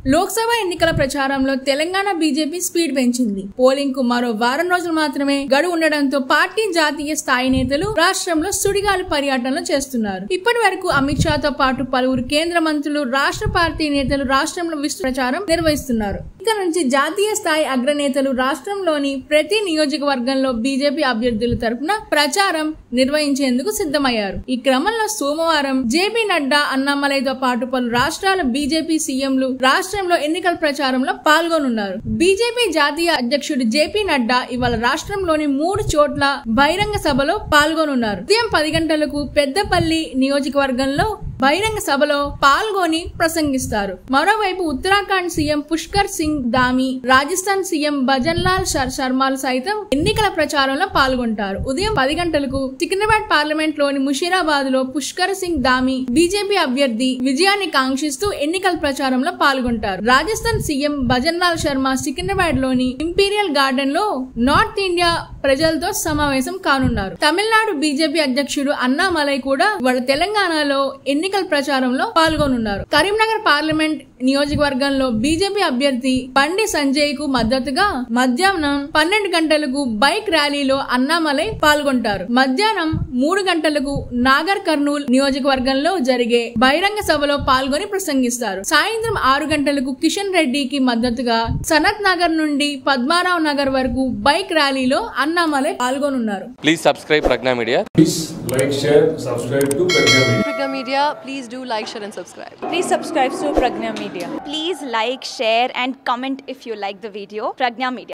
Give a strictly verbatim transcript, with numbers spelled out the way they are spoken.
లోక్సభ ఎన్నికల ప్రచారంలో Telangana BJP speed పెంచింది. పోలింగ్ కు మరో వారం రోజులు మాత్రమే గడువు ఉండడంతో పార్టీ జాతీయ స్థాయి నేతలు రాష్ట్రంలో సుడిగాలి పర్యటనలు చేస్తున్నారు. ఇప్పటి వరకు అమిత్ షాతో పాటు పలువురు కేంద్ర మంత్రులు, రాష్ట్ర పార్టీ నేతలు రాష్ట్రంలో విస్తృత ప్రచారం నిర్వహిస్తున్నారు. ఇక నుంచి జాతీయ స్థాయి అగ్రనేతలు రాష్ట్రంలోని ప్రతి నియోజకవర్గంలో బీజేపీ అభ్యర్థుల తరపున ప్రచారం నిర్వహించేందుకు సిద్ధమయ్యారు. ఈ క్రమంలో సోమవారం జేపీ నడ్డా, అన్నామలైతో పాటు పలు రాష్ట్రాల బీజేపీ సీఎంలు రాష్ట్రంలో ఎన్నికల ప్రచారంలో పాల్గొనున్నారు. బీజేపీ జాతీయ అధ్యక్షుడు జేపీ నడ్డా ఇవాళ రాష్ట్రంలోని మూడు చోట్ల బహిరంగ సభలో పాల్గొనున్నారు. ఉదయం పది గంటలకు పెద్దపల్లి నియోజకవర్గంలో బహిరంగ సభలో పాల్గొని ప్రసంగిస్తారు. మరోవైపు ఉత్తరాఖండ్ సీఎం పుష్కర్ సింగ్ ధామీ, రాజస్థాన్ సీఎం భజన్ లాల్ శర్మలు సైతం ఎన్నికల ప్రచారంలో పాల్గొంటారు. ఉదయం పది గంటలకు సికింద్రాబాద్ పార్లమెంట్ లోని ముషీరాబాద్ లో పుష్కర్ సింగ్ ధామీ బీజేపీ అభ్యర్థి విజయాన్ని కాంక్షిస్తూ ఎన్నికల ప్రచారంలో పాల్గొంటారు. రాజస్థాన్ సీఎం భజన్ లాల్ శర్మ సికింద్రాబాద్ లోని ఇంపీరియల్ గార్డెన్ లో నార్త్ ఇండియా ప్రజలతో సమావేశం కానున్నారు. తమిళనాడు బీజేపీ అధ్యక్షుడు అన్నామలై కూడా వాళ్ళ తెలంగాణలో ఎన్నికల ప్రచారంలో పాల్గొనున్నారు. కరీంనగర్ పార్లమెంట్ నియోజకవర్గంలో బీజేపీ అభ్యర్థి బండి సంజయ్ కు మద్దతుగా మధ్యాహ్నం పన్నెండు గంటలకు బైక్ ర్యాలీలో అన్నామలై పాల్గొంటారు. మధ్యాహ్నం మూడు గంటలకు నాగర్ కర్నూల్ నియోజకవర్గంలో జరిగే బహిరంగ సభలో పాల్గొని ప్రసంగిస్తారు. సాయంత్రం ఆరు గంటలకు కిషన్ రెడ్డికి మద్దతుగా సనత్ నగర్ నుండి పద్మారావు నగర్ వరకు బైక్ ర్యాలీలో అన్నామలై పాల్గొనున్నారు. Please subscribe Pragya media. Please like, share, subscribe to Pragna Media. Pragna Media, please do like, share and subscribe. Please subscribe to Pragna Media. Please like, share and comment if you like the video. Pragna Media.